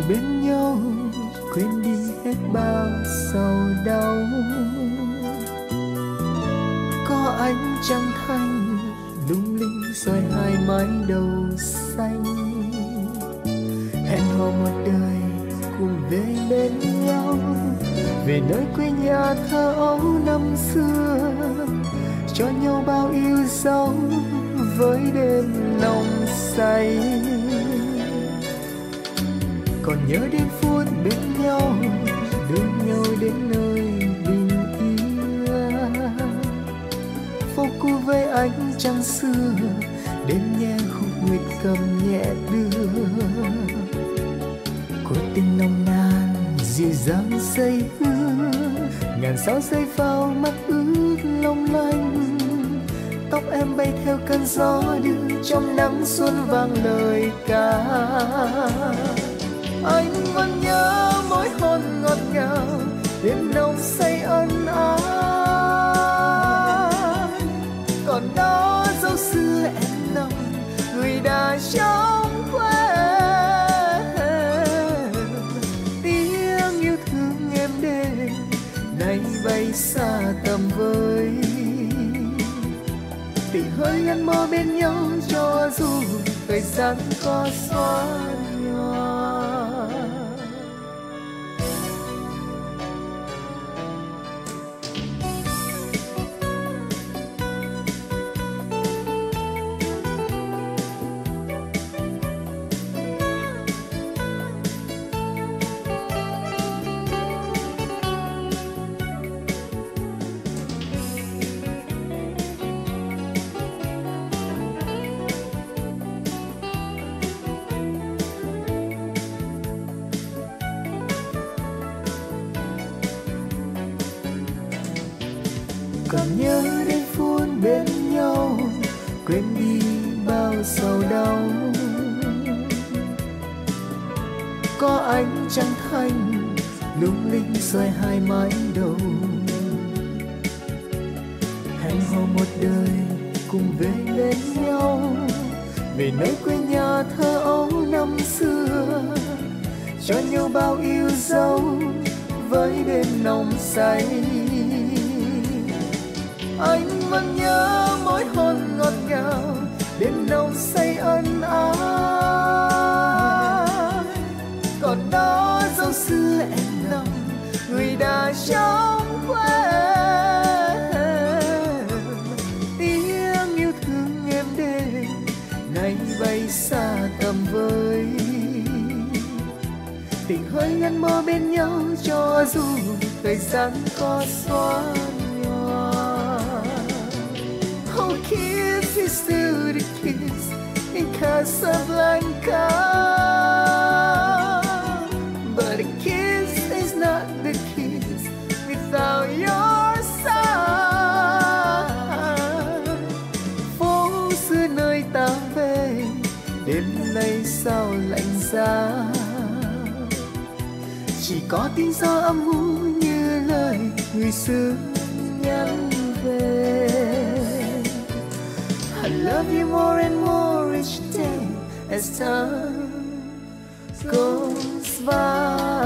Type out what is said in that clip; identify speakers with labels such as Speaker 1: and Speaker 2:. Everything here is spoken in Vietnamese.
Speaker 1: bên nhau, quên đi hết bao sầu đau. Có ánh trăng thanh lung linh soi hai mái đầu xanh, hẹn hò một đời cùng về bên nhau, về nơi quê nhà thơ ấu năm xưa, cho nhau bao yêu dấu với đêm nồng say. Còn nhớ đến phút bên nhau, đưa nhau đến nơi bình yên, phố cũ với ánh trăng xưa, đêm nghe khúc nguyệt cầm nhẹ đưa. Cuộc tình nồng nàn dịu dàng say hương, ngàn sao rơi vào mắt ướt long lanh. Tóc em bay theo cơn gió đưa, trong nắng xuân vang lời ca. Anh vẫn nhớ mỗi hôn ngọt ngào, đêm nồng say ân ái. Còn đó dấu xưa em nồng, người đã trong quên. Tiếng yêu thương em đêm nay bay xa tầm với, tình hơi gắn bó bên nhau cho dù thời gian có xóa nhòa. Còn nhớ đến phút bên nhau, quên đi bao sầu đau. Có ánh trăng thanh lung linh soi hai mái đầu, hẹn hò một đời cùng về bên nhau, về nơi quê nhà thơ ấu năm xưa, cho nhau bao yêu dấu với đêm nồng say. Anh vẫn nhớ mỗi hôn ngọt ngào, đêm nồng say ân ái. Còn đó dấu xưa em lòng, người đã trong quên. Tiếng yêu thương em đêm nay bay xa tầm với, tình hơi gắn bó bên nhau cho dù thời gian có xóa. Oh, kiss is still the kiss in Casablanca, but a kiss is not the kiss without your side. Phố xưa nơi ta về, đêm nay sao lạnh giá, chỉ có tiếng gió âm u như lời người xưa nhắn về. I love you more and more each day as time goes by.